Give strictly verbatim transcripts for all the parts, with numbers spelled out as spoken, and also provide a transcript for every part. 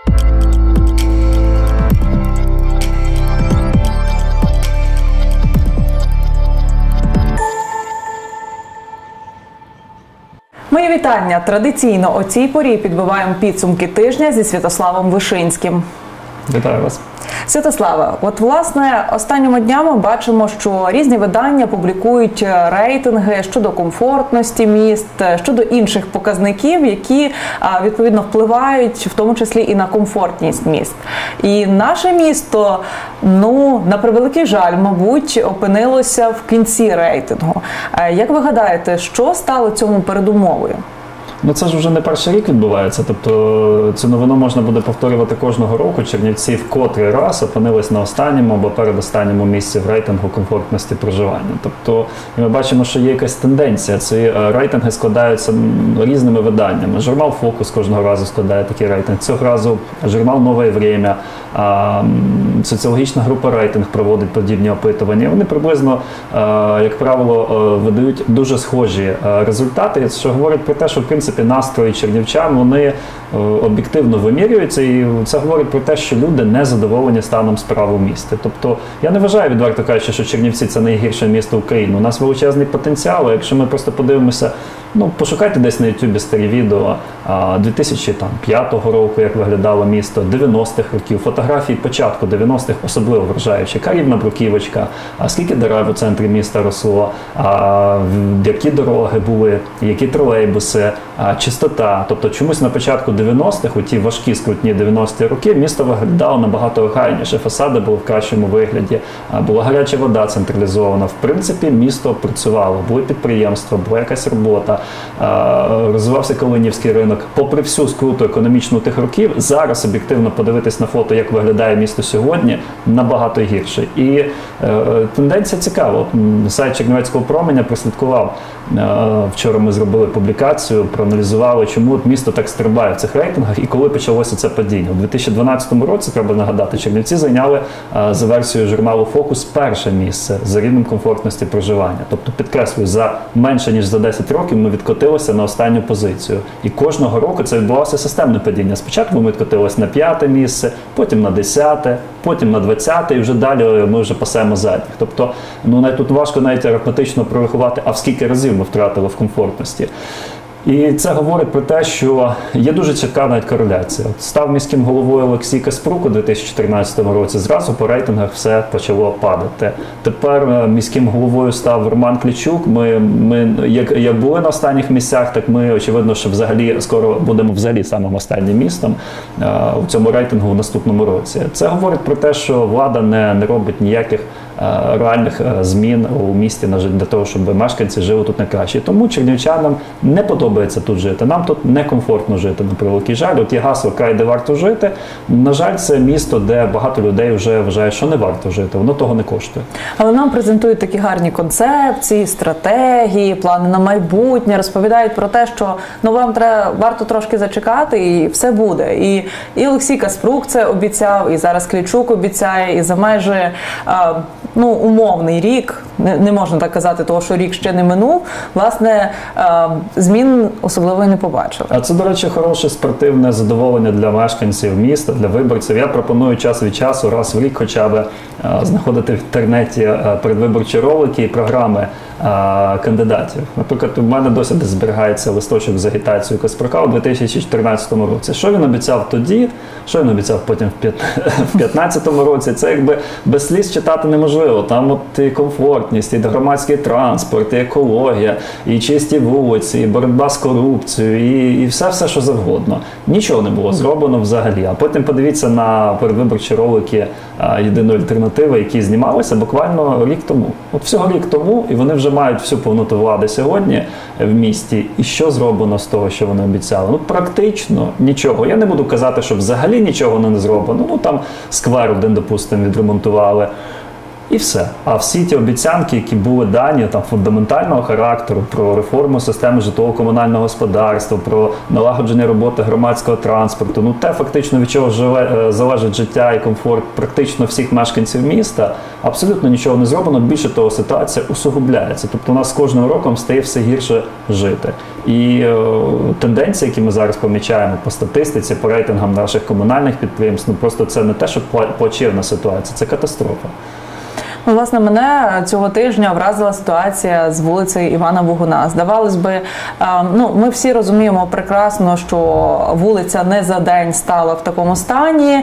Мої вітання! Традиційно о цій порі підбиваємо підсумки тижня зі Святославом Вишинським. Вітаю вас. Святославе, от власне останніми днями бачимо, що різні видання публікують рейтинги щодо комфортності міст, щодо інших показників, які відповідно впливають в тому числі і на комфортність міст. І наше місто, ну, на превеликий жаль, мабуть, опинилося в кінці рейтингу. Як ви гадаєте, що стало цьому передумовою? Ну це ж вже не перший рік відбувається, тобто цю новину можна буде повторювати кожного року. Чернівці в котрий раз опинились на останньому або передостанньому місці в рейтингу комфортності проживання. Тобто ми бачимо, що є якась тенденція. Ці рейтинги складаються різними виданнями. Журнал «Фокус» кожного разу складає такий рейтинг. Цього разу журнал «Нове время», соціологічна група «Рейтинг» проводить подібні опитування. Вони приблизно, як правило, видають дуже схожі результати, що говорить про те, що в принципі настрої чернівчан, вони об'єктивно вимірюються, і це говорить про те, що люди не задоволені станом справ у місті. Тобто я не вважаю, відверто кажучи, що Чернівці – це найгірше місто України. У нас величезний потенціал, якщо ми просто подивимося, ну, пошукайте десь на ютубі старі відео дві тисячі п'ятого року, як виглядало місто, дев'яностих років, фотографії початку дев'яностих особливо вражаючі. Яка рівна бруківочка, скільки дерев у центрі міста росло, які дороги були, які тролейбуси, чистота. Тобто чомусь на початку дев'яностих, у ті важкі, скрутні дев'яності роки, місто виглядало набагато охайніше, фасади були в кращому вигляді, була гаряча вода централізована. В принципі, місто працювало, були підприємства, була якась робота, розвивався Калинівський ринок. Попри всю скруту економічну тих років, зараз об'єктивно подивитись на фото, як виглядає місто сьогодні, набагато гірше. І е, тенденція цікава. Сайт Чернівецького променя прослідкував. Е, вчора ми зробили публікацію, проаналізували, чому місто так стрибає в цих рейтингах і коли почалося це падіння. У дві тисячі дванадцятому році, треба нагадати, Чернівці зайняли е, за версією журналу «Фокус» перше місце за рівнем комфортності проживання. Тобто, підкреслюю, за менше ніж за десять років ми відкотилися на останню позицію. І кожного року це відбувалося системне падіння. Спочатку ми відкотилися на п'яте місце, потім на десяте, потім на двадцяте, і вже далі ми вже пасемо задніх. Тобто, ну, навіть тут важко навіть арифметично прорахувати, а в скільки разів ми втратили в комфортності. І це говорить про те, що є дуже чітка навіть кореляція. От став міським головою Олексій Каспрук у дві тисячі чотирнадцятому році, зразу по рейтингах все почало падати. Тепер міським головою став Роман Клічук. Ми, ми як, як були на останніх місцях, так ми, очевидно, що взагалі скоро будемо взагалі самим останнім містом а, у цьому рейтингу в наступному році. Це говорить про те, що влада не, не робить ніяких а, реальних а, змін у місті для того, щоб мешканці жили тут найкраще. Тому чернівчанам не подобається тут жити. Нам тут некомфортно жити, на превеликий жаль. От є гасло «Край, де варто жити». На жаль, це місто, де багато людей вже вважає, що не варто жити. Воно того не коштує. Але нам презентують такі гарні концепції, стратегії, плани на майбутнє, розповідають про те, що ну, вам треба, варто трошки зачекати і все буде. І, і Олексій Каспрук це обіцяв, і зараз Клічук обіцяє, і за майже а, ну, умовний рік, не, не можна так казати, того, що рік ще не минув, власне, а, змін особливо і не побачили. А це, до речі, хороше спортивне задоволення для мешканців міста, для виборців. Я пропоную час від часу, раз в рік хоча б, знаходити в інтернеті передвиборчі ролики і програми кандидатів. Наприклад, у мене досі десь зберігається листочок з агітацією Каспрука у дві тисячі чотирнадцятому році. Що він обіцяв тоді, що він обіцяв потім в дві тисячі п'ятнадцятому році, це якби без сліз читати неможливо. Там от і комфортність, і громадський транспорт, і екологія, і чисті вулиці, і боротьба з корупцією, і, і все-все, що завгодно. Нічого не було зроблено взагалі. А потім подивіться на передвиборчі ролики «Єдиної альтернативи», які знімалися буквально рік тому. От всього рік тому, і вони вже мають всю повноту влади сьогодні в місті. І що зроблено з того, що вони обіцяли? Ну, практично нічого. Я не буду казати, що взагалі нічого не зроблено. Ну, там сквер один, допустимо, відремонтували. І все. А всі ті обіцянки, які були дані там фундаментального характеру про реформу системи житлово-комунального господарства, про налагодження роботи громадського транспорту, ну те фактично від чого живе, залежить життя і комфорт практично всіх мешканців міста, абсолютно нічого не зроблено. Більше того, ситуація усугубляється. Тобто у нас з кожним роком стає все гірше жити. І е, тенденції, які ми зараз помічаємо по статистиці, по рейтингам наших комунальних підприємств, ну просто це не те, що плачевна ситуація, це катастрофа. Ну, власне, мене цього тижня вразила ситуація з вулицею Івана Богуна. Здавалось би, ну, ми всі розуміємо прекрасно, що вулиця не за день стала в такому стані,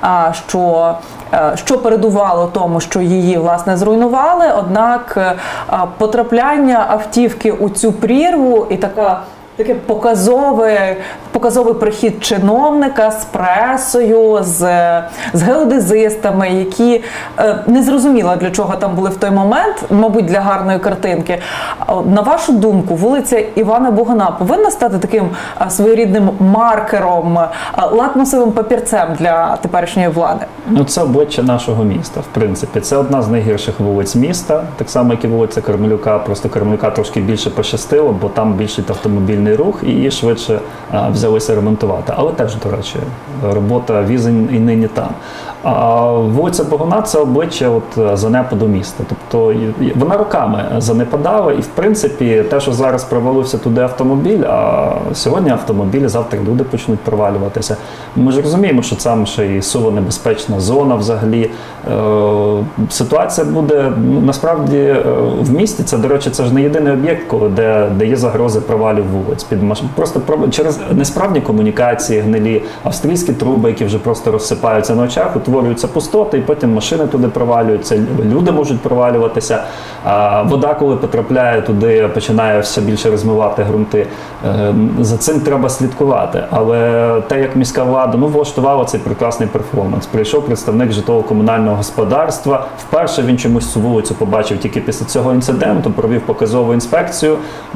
що, що передувало тому, що її, власне, зруйнували. Однак потрапляння автівки у цю прірву і така Таке показове, показовий прихід чиновника з пресою, з, з геодезистами, які е, не зрозуміло, для чого там були в той момент, мабуть, для гарної картинки. На вашу думку, вулиця Івана Богуна повинна стати таким е, своєрідним маркером, е, лакмусовим папірцем для теперішньої влади? Ну, це обличчя нашого міста, в принципі. Це одна з найгірших вулиць міста, так само, як і вулиця Кармелюка. Просто Кармелюка трошки більше пощастило, бо там більший автомобільний рух і її швидше а, взялися ремонтувати. Але теж, до речі, робота візень і нині там. А вулиця Богуна – це обличчя от, занепаду міста. Тобто вона роками занепадала і, в принципі, те, що зараз провалився туди автомобіль, а сьогодні автомобілі, завтра люди почнуть провалюватися. Ми ж розуміємо, що там ще і суво небезпечна зона взагалі. Е, ситуація буде, ну, насправді, в місті, це, до речі, це ж не єдиний об'єкт, коли, де, де є загрози провалів вулиць. Під маш... Просто через несправні комунікації, гнилі, австрійські труби, які вже просто розсипаються на очах, утворюються пустоти, і потім машини туди провалюються, люди можуть провалюватися, а вода, коли потрапляє туди, починає все більше розмивати ґрунти. За цим треба слідкувати. Але те, як міська влада, ну, влаштувала цей прекрасний перформанс. Прийшов представник житлово-комунального господарства, вперше він чомусь цю вулицю побачив тільки після цього інциденту, провів показову інспекцію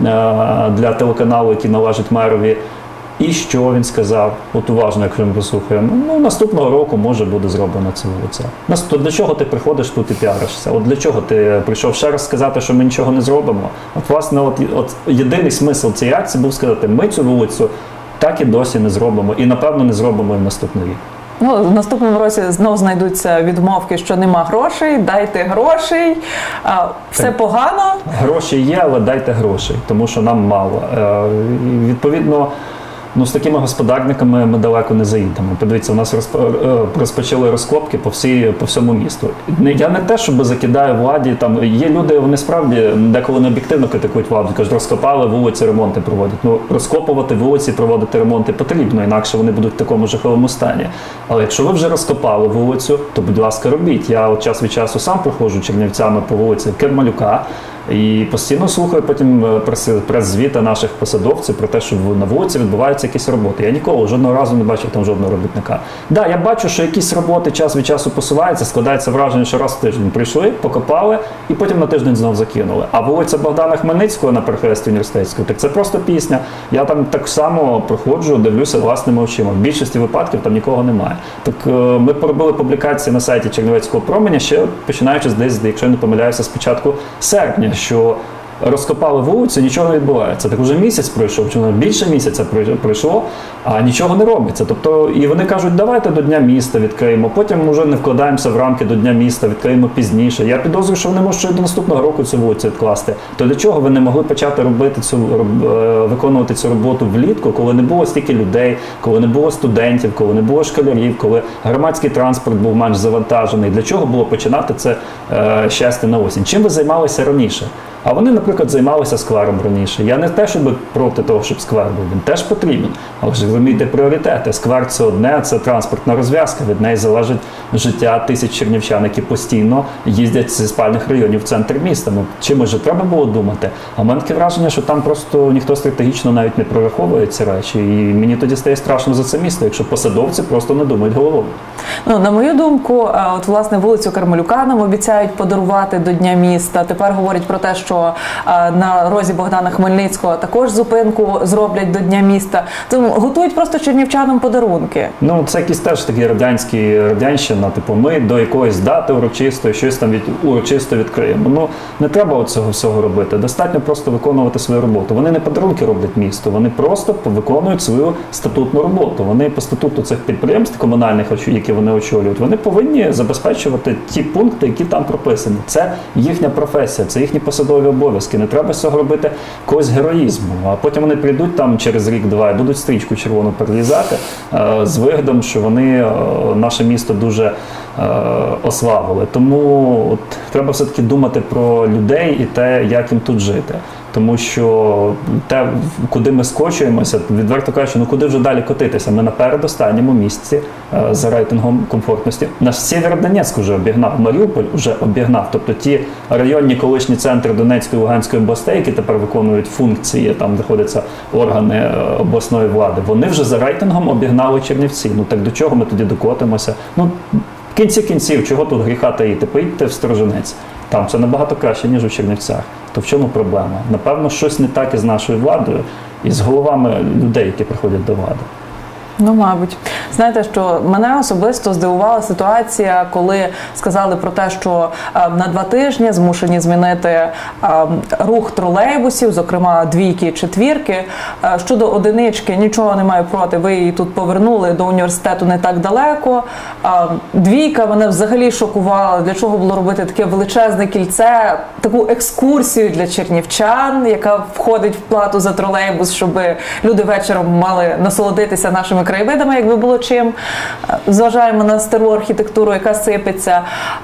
для телеканалу, який належить мерові. І що він сказав? От уважно, якщо ми послухаємо. Ну, наступного року, може, буде зроблена ця вулиця. То для чого ти приходиш тут і піаришся? От для чого ти прийшов ще раз сказати, що ми нічого не зробимо? От, власне, от, от єдиний смисл цієї акції був сказати, ми цю вулицю так і досі не зробимо. І, напевно, не зробимо і в наступний рік. Ну, в наступному році знов знайдуться відмовки, що нема грошей, дайте грошей, все так, погано. Гроші є, але дайте грошей, тому що нам мало. І, відповідно, ну, з такими господарниками ми далеко не заїдемо. Подивіться, у нас розпочали розкопки по, всій, по всьому місту. Я не те, щоб закидаю владі, там є люди, вони справді деколи не об'єктивно критикують владу, кажуть, розкопали вулиці, ремонти проводять. Ну, розкопувати вулиці, проводити ремонти потрібно, інакше вони будуть в такому жахливому стані. Але якщо ви вже розкопали вулицю, то, будь ласка, робіть. Я от час від часу сам проходжу Чернівцями по вулиці Кармелюка, і постійно слухаю потім прес-звіти наших посадовців про те, що на вулиці відбуваються якісь роботи. Я ніколи, жодного разу не бачив там жодного робітника. Так, да, я бачу, що якісь роботи час від часу посуваються, складається враження, що раз в тиждень прийшли, покопали і потім на тиждень знов закинули. А вулиця Богдана Хмельницького на перехресті Університетської, так це просто пісня. Я там так само проходжу, дивлюся власними очима. В більшості випадків там нікого немає. Так ми поробили публікації на сайті Чернівецького променя ще починаючи десь, якщо я не помиляюся, з початку серпня, що розкопали вулицю, нічого не відбувається. Так уже місяць пройшов, чи більше місяця пройшло, а нічого не робиться. Тобто, і вони кажуть, давайте до Дня міста відкриємо, потім вже не вкладаємося в рамки до Дня міста, відкриємо пізніше. Я підозрюю, що вони можуть ще до наступного року цю вулицю відкласти. То для чого ви не могли почати робити цю, виконувати цю роботу влітку, коли не було стільки людей, коли не було студентів, коли не було школярів, коли громадський транспорт був менш завантажений? Для чого було починати це е, щастя на осінь? Чим ви займалися раніше? А вони, наприклад, займалися сквером раніше. Я не те, щоб проти того, щоб сквер був, він теж потрібен. Але ж розумієте пріоритети. Сквер – це одне, це транспортна розв'язка. Від неї залежить життя тисяч чернівчан, які постійно їздять зі спальних районів в центр міста. Ну, чимось же треба було думати. А в мене таке враження, що там просто ніхто стратегічно навіть не прораховує ці речі. І мені тоді стає страшно за це місто, якщо посадовці просто не думають головою. Ну, на мою думку, от, власне, вулицю Кармелюка нам обіцяють подарувати до Дня міста. Тепер говорять про те, що на розі Богдана Хмельницького також зупинку зроблять до Дня міста. Тому готують просто чернівчанам подарунки. Ну, це якісь теж такі радянські, радянщина, типу, ми до якоїсь дати урочистої щось там від, урочисто відкриємо. Ну, не треба цього всього робити. Достатньо просто виконувати свою роботу. Вони не подарунки роблять місту, вони просто виконують свою статутну роботу. Вони по статуту цих підприємств комунальних, які вони очолюють, вони повинні забезпечувати ті пункти, які там прописані. Це їхня професія, це їхні посадові обов'язки. Не треба з цього робити когось героїзму. А потім вони прийдуть там через рік-два і будуть стрічку червону перелізати е, з виглядом, що вони е, наше місто дуже е, ославили. Тому от, треба все-таки думати про людей і те, як їм тут жити. Тому що те, куди ми скочуємося, відверто кажучи, ну куди вже далі котитися? Ми на передостанньому місці е, за рейтингом комфортності. Наш Сєвєродонецьк вже обігнав, Маріуполь вже обігнав. Тобто ті районні колишні центри Донецької і Луганської областей, які тепер виконують функції, там знаходяться органи е, обласної влади, вони вже за рейтингом обігнали Чернівці. Ну так до чого ми тоді докотимося? Ну, в кінці кінців, чого тут гріха таїти? Поїдьте в Сторожинець. Там це набагато краще, ніж у Чернівцях. То в чому проблема? Напевно, щось не так із нашою владою і з головами людей, які приходять до влади. Ну, мабуть. Знаєте, що мене особисто здивувала ситуація, коли сказали про те, що е, на два тижні змушені змінити е, рух тролейбусів, зокрема двійки і четвірки. Е, щодо одинички, нічого не маю проти, ви її тут повернули до університету не так далеко. Е, двійка мене взагалі шокувала, для чого було робити таке величезне кільце, таку екскурсію для чернівчан, яка входить в плату за тролейбус, щоб люди вечором мали насолодитися нашими краєвидами, якби було чим. Зважаємо на стару архітектуру, яка сипеться.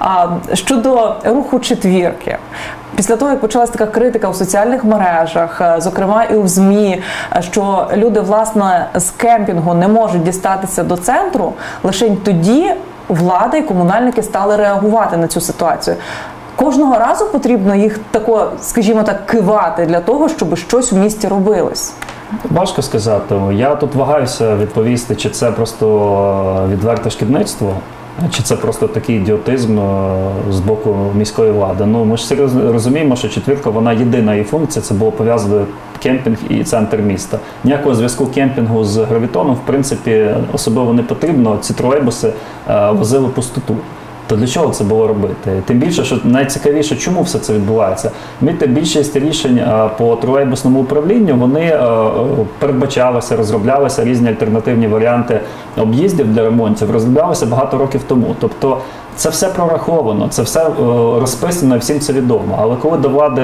Щодо руху четвірки. Після того, як почалась така критика в соціальних мережах, зокрема і в ЗМІ, що люди, власне, з кемпінгу не можуть дістатися до центру, лише тоді влада і комунальники стали реагувати на цю ситуацію. Кожного разу потрібно їх тако, скажімо так, кивати для того, щоб щось в місті робилось. Важко сказати. Я тут вагаюся відповісти, чи це просто відверте шкідництво, чи це просто такий ідіотизм з боку міської влади. Ну, ми ж серйозно розуміємо, що четвірка, вона єдина її функція, це було пов'язано кемпінг і центр міста. Ніякого зв'язку кемпінгу з гравітоном, в принципі, особливо не потрібно. Ці тролейбуси возили пустоту. То для чого це було робити? Тим більше, що найцікавіше, чому все це відбувається. Міте, більшість рішень по тролейбусному управлінню, вони передбачалися, розроблялися різні альтернативні варіанти об'їздів для ремонтів, розроблялися багато років тому. Тобто це все прораховано, це все розписано, і всім це відомо. Але коли до влади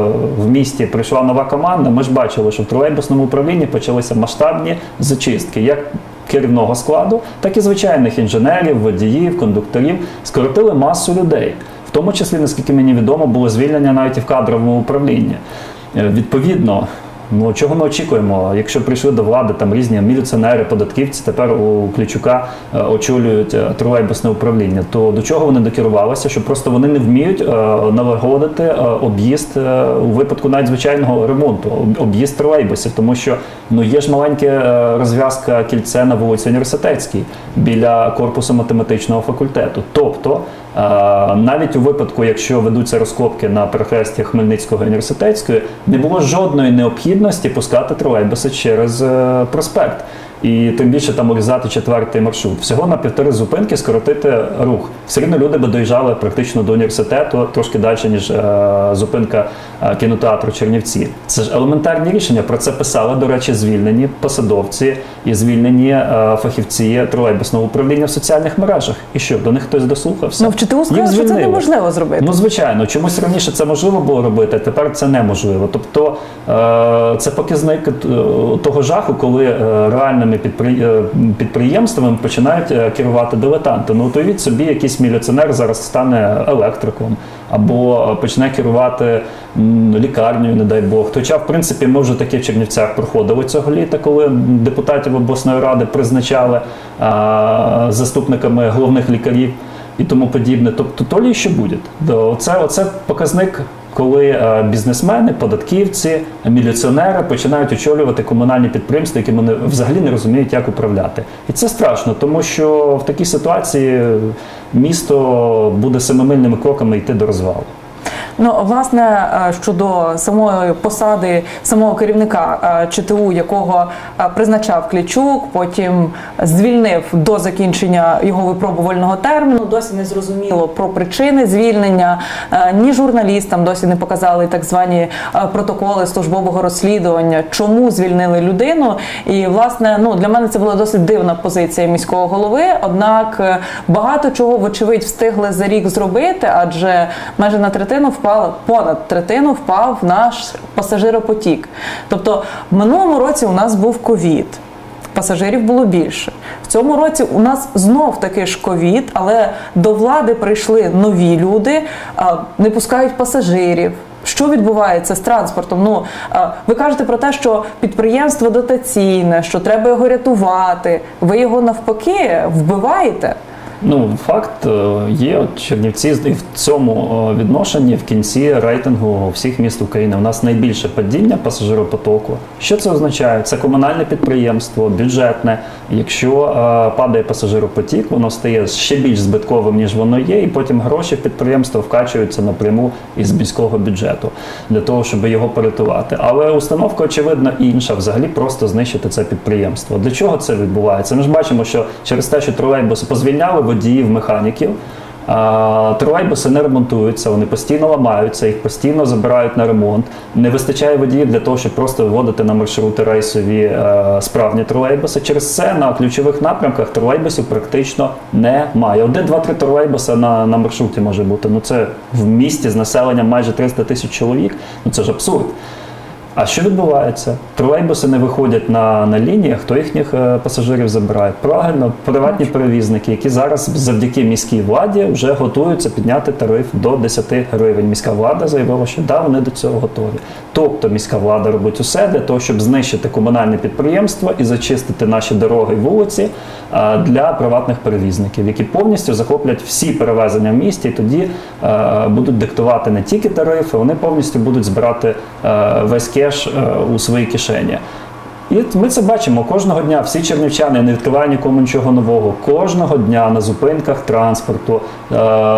в місті прийшла нова команда, ми ж бачили, що в тролейбусному управлінні почалися масштабні зачистки. Як керівного складу, так і звичайних інженерів, водіїв, кондукторів, скоротили масу людей. В тому числі, наскільки мені відомо, було звільнення навіть і в кадровому управлінні. Відповідно, ну, чого ми очікуємо? Якщо прийшли до влади там різні міліціонери, податківці, тепер у Клічука е, очолюють тролейбусне управління, то до чого вони докерувалися? Що просто вони не вміють е, налагодити е, об'їзд е, у випадку навіть звичайного ремонту, об'їзд тролейбусів, тому що ну, є ж маленька е, розв'язка кільце на вулиці Університетській біля корпусу математичного факультету. Тобто, е, навіть у випадку, якщо ведуться розкопки на перехресті Хмельницького і Університетської, не було жодної необхідності пускати тролейбуси через е, проспект. І тим більше там урізати четвертий маршрут. Всього на півтори зупинки скоротити рух. Все рівно люди би доїжджали практично до університету, трошки далі, ніж е, зупинка е, кінотеатру Чернівці. Це ж елементарні рішення. Про це писали, до речі, звільнені посадовці і звільнені е, фахівці тролейбусного управління в соціальних мережах. І що, до них хтось дослухався? Ну, в ЧТУ сказали, що це неможливо зробити. Ну, звичайно. Чомусь раніше це можливо було робити, а тепер це неможливо. Тобто, е, це показник того жаху, коли е, реальними підприємствами починають керувати дилетанти. Ну, уявіть собі, якийсь міліціонер зараз стане електриком або почне керувати лікарнею, не дай Бог. Хоча, в принципі, ми вже таке в Чернівцях проходили цього літа, коли депутатів обласної ради призначали а, заступниками головних лікарів і тому подібне. Тобто, то ли що буде. Оце, оце показник, коли бізнесмени, податківці, міліціонери починають очолювати комунальні підприємства, які вони взагалі не розуміють, як управляти. І це страшно, тому що в такій ситуації місто буде семимильними кроками йти до розвалу. Ну, власне, щодо самої посади, самого керівника ЧТУ, якого призначав Клічук, потім звільнив до закінчення його випробувального терміну, досі не зрозуміло про причини звільнення, ні журналістам досі не показали так звані протоколи службового розслідування, чому звільнили людину. І, власне, ну, для мене це була досить дивна позиція міського голови, однак багато чого, вочевидь, встигли за рік зробити, адже майже на третину впав, понад третину впав наш пасажиропотік. Тобто в минулому році у нас був ковід, пасажирів було більше. В цьому році у нас знов таки ж ковід, але до влади прийшли нові люди, не пускають пасажирів. Що відбувається з транспортом? Ну, ви кажете про те, що підприємство дотаційне, що треба його рятувати. Ви його навпаки вбиваєте. Ну, факт є, от Чернівці і в цьому відношенні в кінці рейтингу всіх міст України. У нас найбільше падіння пасажиропотоку. Що це означає? Це комунальне підприємство, бюджетне. Якщо е, падає пасажиропотік, воно стає ще більш збитковим, ніж воно є, і потім гроші в підприємство вкачуються напряму із міського бюджету для того, щоб його порятувати. Але установка, очевидно, інша. Взагалі просто знищити це підприємство. Для чого це відбувається? Ми ж бачимо, що через те, що тролейбуси позвільняли водіїв, механіків, а, тролейбуси не ремонтуються, вони постійно ламаються, їх постійно забирають на ремонт. Не вистачає водіїв для того, щоб просто виводити на маршрути рейсові а, справні тролейбуси. Через це на ключових напрямках тролейбусів практично немає. Один, два, три тролейбуси на, на маршруті може бути. Ну це в місті з населенням майже триста тисяч чоловік. Ну це ж абсурд. А що відбувається? Тролейбуси не виходять на, на лініях, хто їхніх е, пасажирів забирає? Правильно, приватні перевізники, які зараз завдяки міській владі вже готуються підняти тариф до десяти гривень. Міська влада заявила, що да, вони до цього готові. Тобто міська влада робить усе для того, щоб знищити комунальне підприємство і зачистити наші дороги і вулиці е, для приватних перевізників, які повністю захоплять всі перевезення в місті і тоді е, будуть диктувати не тільки тарифи, вони повністю будуть збирати е, весь кеш у своїй кишені. І ми це бачимо кожного дня. Всі чернівчани, я не відкриваю нікому нічого нового. Кожного дня на зупинках транспорту е-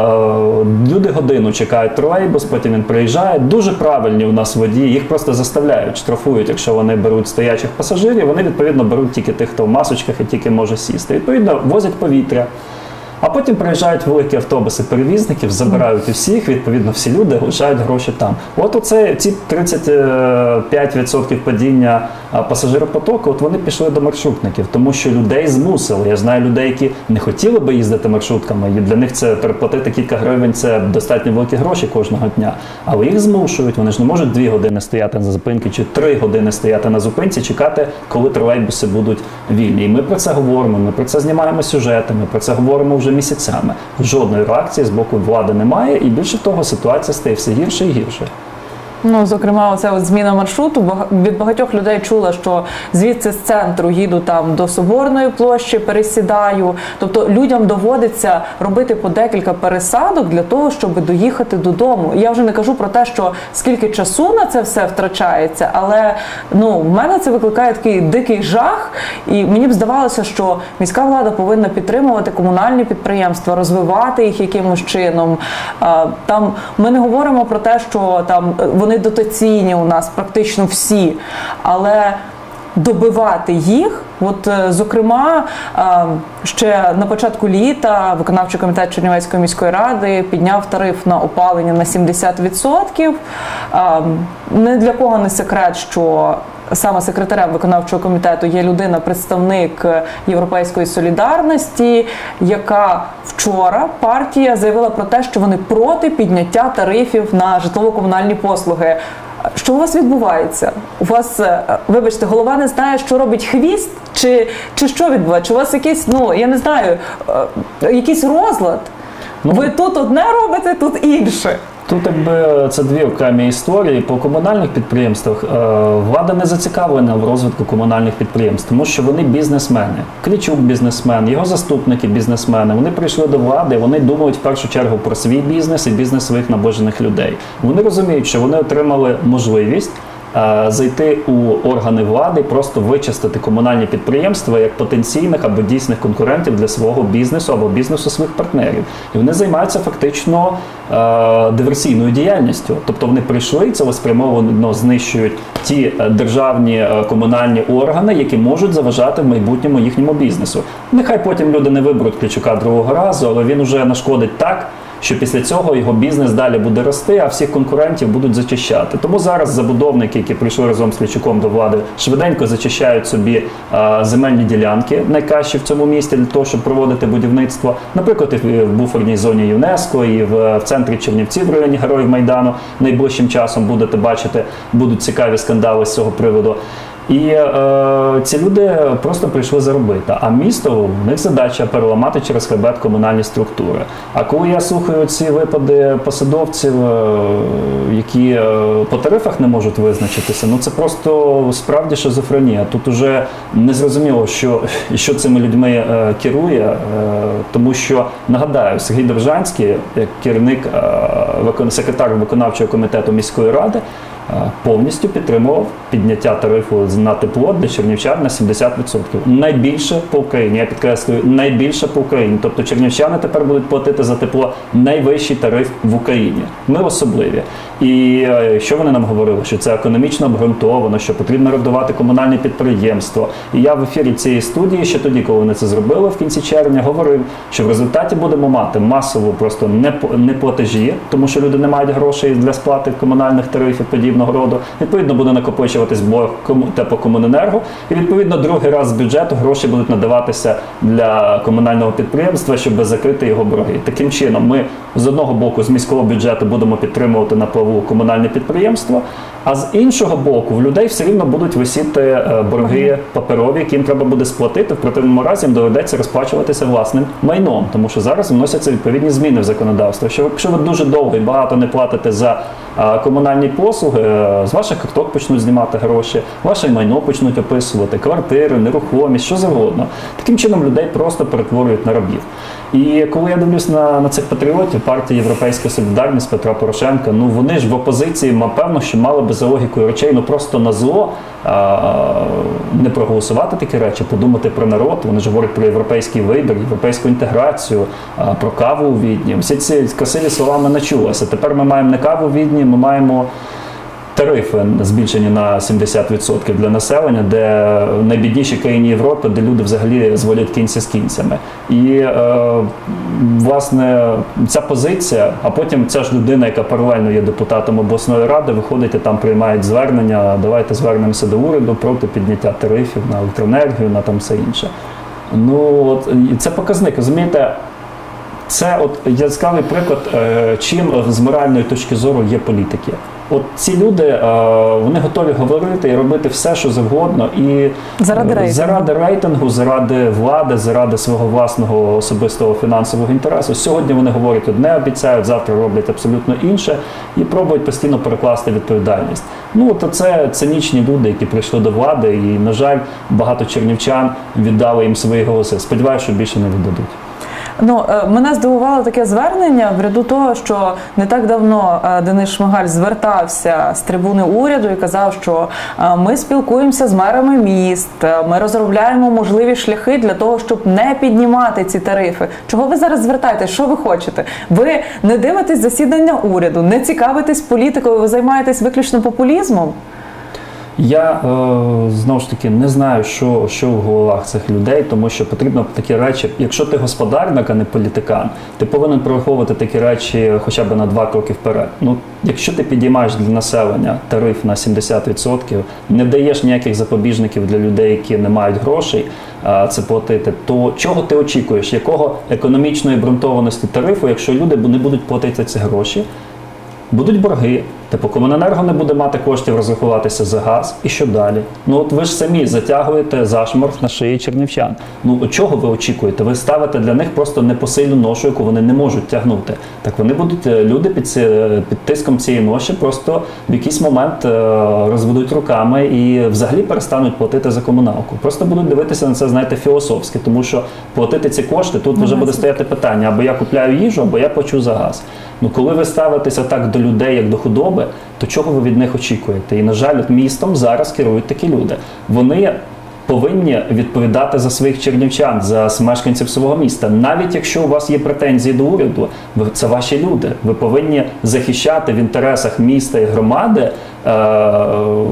люди годину чекають тролейбус, потім він приїжджає. Дуже правильні у нас водії, їх просто заставляють, штрафують, якщо вони беруть стоячих пасажирів. Вони, відповідно, беруть тільки тих, хто в масочках і тільки може сісти. Відповідно, возять повітря. А потім приїжджають великі автобуси перевізників, забирають усіх, відповідно, всі люди лишають гроші там. От оце, ці тридцять п'ять відсотків падіння пасажиропотоку, от вони пішли до маршрутників, тому що людей змусили. Я знаю людей, які не хотіли би їздити маршрутками, і для них це переплатити кілька гривень, це достатньо великі гроші кожного дня. Але їх змушують, вони ж не можуть дві години стояти на зупинці, чи три години стояти на зупинці, чекати, коли тролейбуси будуть вільні. І ми про це говоримо, ми про це знімаємо сюжети, ми про це говоримо вже місяцями. Жодної реакції з боку влади немає, і більше того, ситуація стає все гірше і гірше. Ну, зокрема, оця от зміна маршруту. Від багатьох людей чула, що звідси з центру їду там до Соборної площі, пересідаю. Тобто людям доводиться робити по декілька пересадок для того, щоб доїхати додому. Я вже не кажу про те, що скільки часу на це все втрачається, але ну, в мене це викликає такий дикий жах, і мені б здавалося, що міська влада повинна підтримувати комунальні підприємства, розвивати їх якимось чином. Там ми не говоримо про те, що там вони Вони дотаційні у нас практично всі, але добивати їх, от, зокрема, ще на початку літа виконавчий комітет Чернівецької міської ради підняв тариф на опалення на сімдесят відсотків. Не для кого не секрет, що саме секретарем виконавчого комітету є людина, представник Європейської солідарності, яка вчора партія заявила про те, що вони проти підняття тарифів на житлово-комунальні послуги. Що у вас відбувається? У вас, вибачте, голова не знає, що робить хвіст? Чи, чи що відбувається? Чи у вас якийсь, ну, я не знаю, якийсь розлад? Ну, ви тут одне робите, тут інше. Тут якби це дві окремі історії. По комунальних підприємствах влада не зацікавлена в розвитку комунальних підприємств, тому що вони бізнесмени. Клічук бізнесмен, його заступники бізнесмени. Вони прийшли до влади, вони думають в першу чергу про свій бізнес і бізнес своїх наближених людей. Вони розуміють, що вони отримали можливість е, зайти у органи влади і просто вичистити комунальні підприємства як потенційних або дійсних конкурентів для свого бізнесу або бізнесу своїх партнерів. І вони займаються фактично е, диверсійною діяльністю. Тобто вони прийшли і цілеспрямовано знищують ті державні е, комунальні органи, які можуть заважати в майбутньому їхньому бізнесу. Нехай потім люди не виберуть Кличука другого разу, але він уже нашкодить так, що після цього його бізнес далі буде рости, а всіх конкурентів будуть зачищати. Тому зараз забудовники, які прийшли разом з Кличуком до влади, швиденько зачищають собі а, земельні ділянки, найкращі в цьому місті для того, щоб проводити будівництво. Наприклад, і в буферній зоні ЮНЕСКО, і в, в центрі Чернівців, в районі Героїв Майдану. Найближчим часом будете бачити, будуть цікаві скандали з цього приводу. І е, ці люди просто прийшли заробити. А місто, в них задача переламати через хребет комунальні структури. А коли я слухаю ці випади посадовців, е, які е, по тарифах не можуть визначитися, ну це просто справді шизофренія. Тут уже не зрозуміло, що, що цими людьми е, керує, е, тому що, нагадаю, Сергій Довжанський, як керівник, е, викон, секретар виконавчого комітету міської ради, повністю підтримував підняття тарифу на тепло для чернівчан на сімдесят відсотків. Найбільше по Україні, я підкреслюю, найбільше по Україні. Тобто чернівчани тепер будуть платити за тепло найвищий тариф в Україні. Ми особливі. І що вони нам говорили? Що це економічно обґрунтовано, що потрібно рятувати комунальне підприємство. І я в ефірі цієї студії, ще тоді, коли вони це зробили в кінці червня, говорив, що в результаті будемо мати масову просто неплатежі, тому що люди не мають грошей для сплати комунальних тарифів подібного роду. Відповідно, буде накопичуватись борг теплокомуненерго, і відповідно другий раз з бюджету гроші будуть надаватися для комунального підприємства, щоб закрити його борги. Таким чином, ми з одного боку з міського бюджету будемо підтримувати на плаву комунальне підприємство, а з іншого боку в людей все рівно будуть висіти борги паперові, які їм треба буде сплатити. В противному разі їм доведеться розплачуватися власним майном, тому що зараз вносяться відповідні зміни в законодавство. Що якщо ви дуже довго і багато не платите за комунальні послуги, з ваших карток почнуть знімати гроші, ваше майно почнуть описувати, квартири, нерухомість, що завгодно. Таким чином людей просто перетворюють на рабів. І коли я дивлюсь на, на цих патріотів, партії «Європейська солідарність» Петра Порошенка, ну вони ж в опозиції, напевно, що мали би за логікою речей, ну просто на зло а, не проголосувати такі речі, подумати про народ. Вони ж говорять про європейський вибір, європейську інтеграцію, а, про каву у Відні. Всі ці красиві слова ми не чулися. Тепер ми маємо не каву у Відні, ми маємо тарифи збільшені на сімдесят відсотків для населення, де в найбіднішій країні Європи, де люди взагалі зводять кінці з кінцями. І, е, власне, ця позиція, а потім ця ж людина, яка паралельно є депутатом обласної ради, виходить і там приймають звернення, давайте звернемося до уряду проти підняття тарифів на електроенергію, на там все інше. Ну, от, це показник, розумієте? Це от яскравий приклад, чим з моральної точки зору є політики. От ці люди, вони готові говорити і робити все, що завгодно, і заради рейтингу, заради, рейтингу, заради влади, заради свого власного особистого фінансового інтересу. Сьогодні вони говорять одне, обіцяють, завтра роблять абсолютно інше і пробують постійно перекласти відповідальність. Ну, то це цинічні люди, які прийшли до влади, і, на жаль, багато чернівчан віддали їм свої голоси. Сподіваюся, що більше не віддадуть. Ну, мене здивувало таке звернення в ряду того, що не так давно Денис Шмигаль звертався з трибуни уряду і казав, що ми спілкуємося з мерами міст, ми розробляємо можливі шляхи для того, щоб не піднімати ці тарифи. Чого ви зараз звертаєтесь? Що ви хочете? Ви не дивитесь засідання уряду, не цікавитесь політикою, ви займаєтесь виключно популізмом? Я, е, знову ж таки, не знаю, що, що в головах цих людей, тому що потрібно такі речі, якщо ти господарник, а не політикан, ти повинен прораховувати такі речі хоча б на два кроки вперед. Ну, якщо ти підіймаєш для населення тариф на сімдесят відсотків, не даєш ніяких запобіжників для людей, які не мають грошей е, це платити, то чого ти очікуєш? Якого економічної обґрунтованості тарифу, якщо люди не будуть платити ці гроші? Будуть борги, теплокомуненерго не буде мати коштів розрахуватися за газ, і що далі? Ну от ви ж самі затягуєте зашморг на шиї чернівчан. Ну чого ви очікуєте? Ви ставите для них просто непосильну ношу, яку вони не можуть тягнути. Так вони будуть, люди під, ці, під тиском цієї ноші просто в якийсь момент розведуть руками і взагалі перестануть платити за комуналку. Просто будуть дивитися на це, знаєте, філософськи, тому що платити ці кошти, тут вже буде стояти питання, або я купляю їжу, або я плачу за газ. Ну коли ви ставитеся так до людей, як до худоби, умови, то чого ви від них очікуєте? І, на жаль, от містом зараз керують такі люди. Вони повинні відповідати за своїх чернівчан, за мешканців свого міста. Навіть якщо у вас є претензії до уряду, це ваші люди. Ви повинні захищати в інтересах міста і громади е-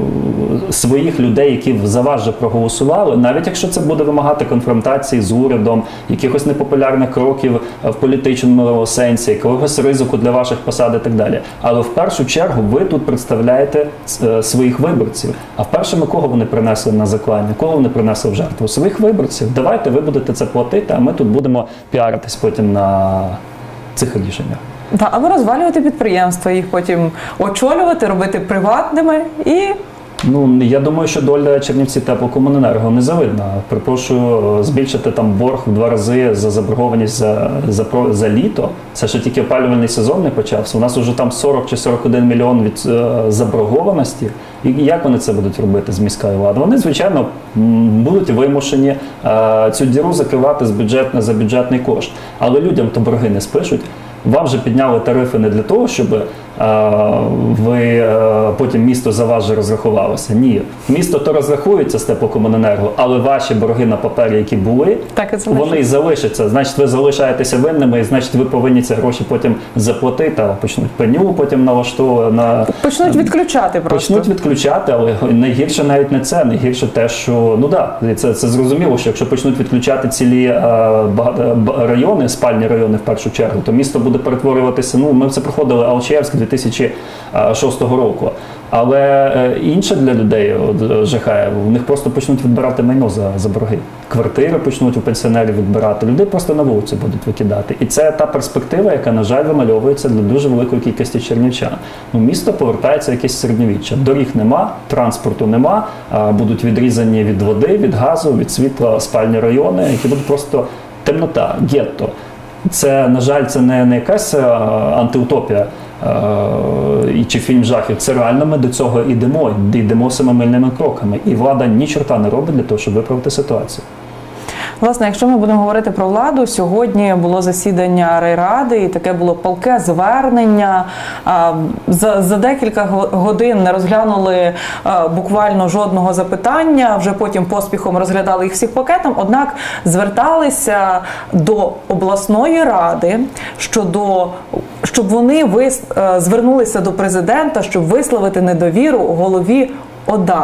своїх людей, які за вас вже проголосували, навіть якщо це буде вимагати конфронтації з урядом, якихось непопулярних кроків в політичному сенсі, якогось ризику для ваших посад і так далі. Але в першу чергу ви тут представляєте е- своїх виборців. А вперше кого вони принесли на заклання? Кого вони принесли в жертву? Своїх виборців. Давайте ви будете це платити, а ми тут будемо піаритись потім на цих рішеннях. Так, або розвалювати підприємства, їх потім очолювати, робити приватними і... Ну, я думаю, що доля Чернівці теплокомуненерго незавидна. Припрошую, збільшити там борг в два рази за заборгованість за, за, за літо. Це ще тільки опалювальний сезон не почався. У нас вже там сорок чи сорок один мільйон від е, заборгованості. І як вони це будуть робити з міської влади? Вони, звичайно, будуть вимушені е, цю діру закривати з бюджетне, за бюджетний кошт. Але людям то борги не спишуть. Вам же підняли тарифи не для того, щоб е, ви е, потім місто за вас же розрахувалося. Ні. Місто то розрахується з теплокомуненерго, але ваші борги на папері, які були, так, і вони і залишаться. Значить, ви залишаєтеся винними, і значить, ви повинні ці гроші потім заплатити, а почнуть пеню потім налаштовувати. На... Почнуть відключати просто. Почнуть відключати, але найгірше навіть не це. Найгірше те, що, ну так, да, це, це зрозуміло, що якщо почнуть відключати цілі е, райони, спальні райони в першу чергу, то місто буде буде перетворюватися, ну, ми це проходили Алчевськ дві тисячі шостого року. Але інше для людей от, жахає, в них просто почнуть відбирати майно за, за борги. Квартири почнуть у пенсіонерів відбирати, людей просто на вулиці будуть викидати. І це та перспектива, яка, на жаль, вимальовується для дуже великої кількості чернівчан. Ну, місто повертається в якесь середньовіччя. Доріг нема, транспорту нема, будуть відрізані від води, від газу, від світла спальні райони, які будуть просто темнота, гетто. Це, на жаль, це не, не якась антиутопія і чи фільм жахів. Це реально ми до цього йдемо, йдемо семимильними кроками. І влада ні чорта не робить для того, щоб виправити ситуацію. Власне, якщо ми будемо говорити про владу, сьогодні було засідання райради і таке було палке звернення. За, за декілька годин не розглянули буквально жодного запитання, вже потім поспіхом розглядали їх всіх пакетом, однак зверталися до обласної ради, щодо, щоб вони вис, звернулися до президента, щоб висловити недовіру голові ОДА.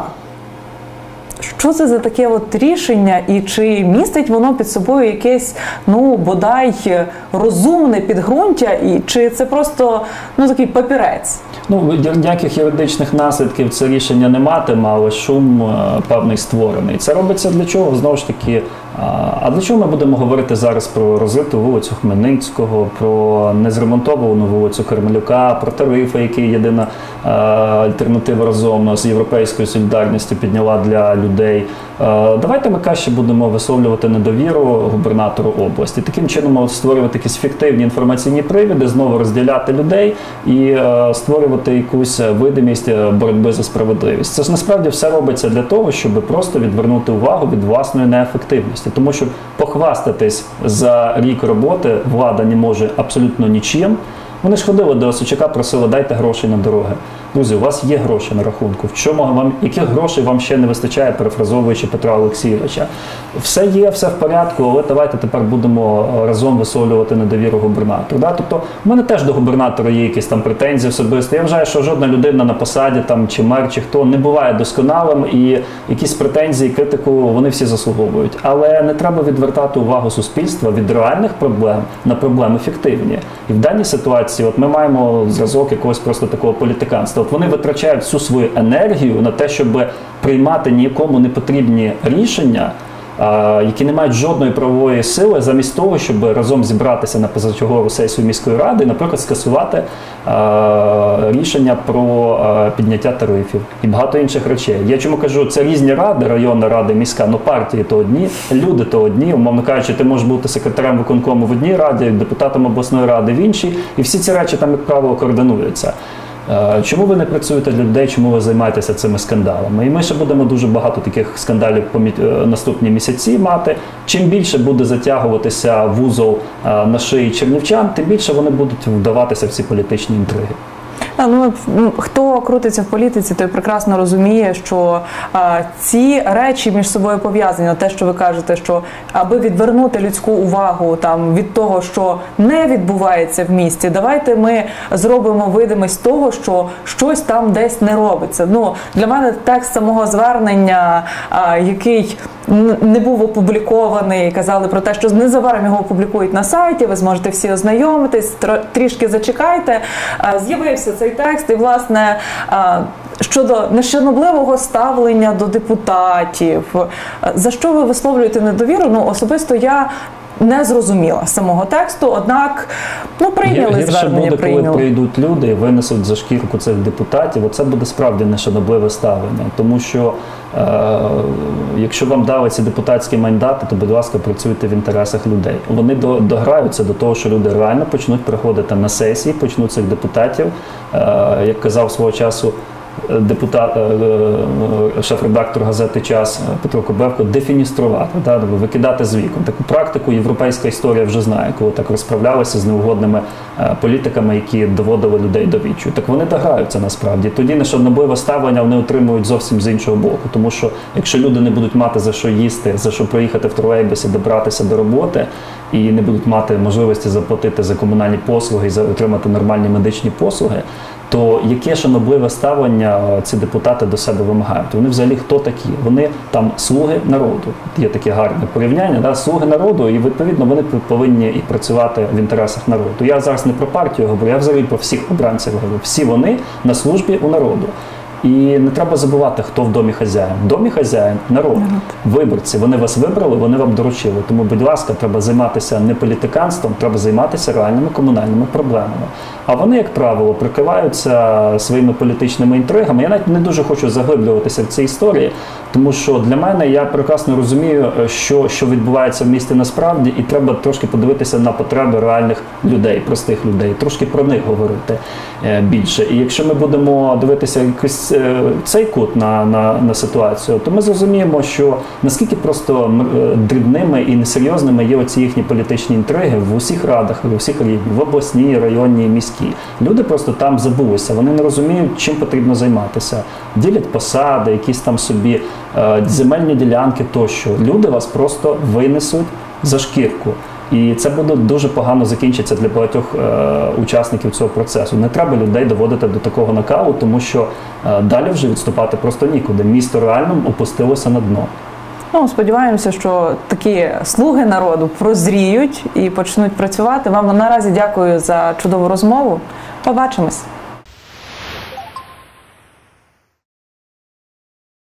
Що це за таке от рішення і чи містить воно під собою якесь, ну, бодай розумне підґрунтя, і чи це просто, ну, такий папірець? Ну, ніяких юридичних наслідків це рішення не матиме, але шум певний створений. Це робиться для чого? Знову ж таки, а для чого ми будемо говорити зараз про розриту вулицю Хмельницького, про незремонтовану вулицю Кармелюка, про тарифи, які єдина альтернатива разом з Європейською солідарністю підняла для людей. Давайте ми краще будемо висловлювати недовіру губернатору області. Таким чином створювати якісь фіктивні інформаційні привіди, знову розділяти людей і створювати якусь видимість боротьби за справедливість. Це ж насправді все робиться для того, щоб просто відвернути увагу від власної неефективності. Тому що похвастатись за рік роботи влада не може абсолютно нічим. Вони ж ходили до Осадчука, просили, дайте грошей на дороги. Друзі, у вас є гроші на рахунку. В чому вам, яких грошей вам ще не вистачає, перефразовуючи Петра Олексійовича? Все є, все в порядку, але давайте тепер будемо разом висловлювати недовіру губернатору. Да? Тобто, в мене теж до губернатора є якісь там претензії особисті. Я вважаю, що жодна людина на посаді, там, чи мер, чи хто, не буває досконалим, і якісь претензії, критику вони всі заслуговують. Але не треба відвертати увагу суспільства від реальних проблем на проблеми фіктивні. І в даній ситуації от ми маємо зразок якогось просто такого політиканства. От вони витрачають всю свою енергію на те, щоб приймати нікому не потрібні рішення, які не мають жодної правової сили, замість того, щоб разом зібратися на позачергову сесію міської ради і, наприклад, скасувати рішення про підняття тарифів і багато інших речей. Я чому кажу, це різні ради, районна рада, міська, ну партії то одні, люди то одні, умовно кажучи, ти можеш бути секретарем виконкому в одній раді, депутатом обласної ради в іншій, і всі ці речі там, як правило, координуються. Чому ви не працюєте для людей, чому ви займаєтеся цими скандалами? І ми ще будемо дуже багато таких скандалів по наступні місяці мати. Чим більше буде затягуватися вузол на шиї чернівчан, тим більше вони будуть вдаватися в ці політичні інтриги. Ну, хто крутиться в політиці, той прекрасно розуміє, що а, ці речі між собою пов'язані. Те, що ви кажете, що аби відвернути людську увагу там від того, що не відбувається в місті, давайте ми зробимо видимість того, що щось там десь не робиться. Ну, для мене текст самого звернення, а, який не був опублікований, казали про те, що незабаром його опублікують на сайті, ви зможете всі ознайомитись, трішки зачекайте. З'явився цей текст і, власне, щодо нешанобливого ставлення до депутатів. За що ви висловлюєте недовіру? Ну, особисто я не зрозуміла самого тексту, однак, ну, прийняли Гірше звернення, буде, прийняли. коли прийдуть люди і винесуть за шкірку цих депутатів, оце буде справді нешанобливе ставлення. Тому що, е, якщо вам дали ці депутатські мандати, то, будь ласка, працюйте в інтересах людей. Вони до, дограються до того, що люди реально почнуть приходити на сесії, почнуть цих депутатів, е, як казав свого часу депутат, шеф-редактор газети «Час» Петро Кобевко, дефініструвати, да, викидати з вікон. Таку практику європейська історія вже знає, коли так розправлялися з неугодними політиками, які доводили людей до відчаю. Так вони дограються насправді. Тоді нешанобливе ставлення вони отримують зовсім з іншого боку. Тому що якщо люди не будуть мати за що їсти, за що проїхати в тролейбусі, добратися до роботи, і не будуть мати можливості заплатити за комунальні послуги і за отримати нормальні медичні послуги, то яке шанобливе ставлення ці депутати до себе вимагають? Вони взагалі хто такі? Вони там слуги народу. Є таке гарне порівняння, да? Слуги народу, і відповідно вони повинні і працювати в інтересах народу. Я зараз не про партію говорю, я взагалі про всіх обранців говорю. Всі вони на службі у народу. І не треба забувати, хто в домі хазяїн. В домі хазяїн – народ, виборці. Вони вас вибрали, вони вам доручили. Тому, будь ласка, треба займатися не політиканством, треба займатися реальними комунальними проблемами. А вони, як правило, прикриваються своїми політичними інтригами. Я навіть не дуже хочу заглиблюватися в цій історії, тому що для мене, я прекрасно розумію, що, що відбувається в місті насправді, і треба трошки подивитися на потреби реальних людей, простих людей, трошки про них говорити більше. І якщо ми будемо дивитися якось цей кут на, на, на ситуацію, то ми зрозуміємо, що наскільки просто дрібними і несерйозними є оці їхні політичні інтриги в усіх радах, в усіх рівнях, в обласній, районній, міській. Люди просто там забулися, вони не розуміють, чим потрібно займатися. Ділять посади, якісь там собі е, земельні ділянки тощо. Люди вас просто винесуть за шкірку. І це буде дуже погано закінчитися для багатьох е, учасників цього процесу. Не треба людей доводити до такого накалу, тому що е, далі вже відступати просто нікуди. Місто реально опустилося на дно. Ну, сподіваємося, що такі слуги народу прозріють і почнуть працювати. Вам наразі дякую за чудову розмову. Побачимось.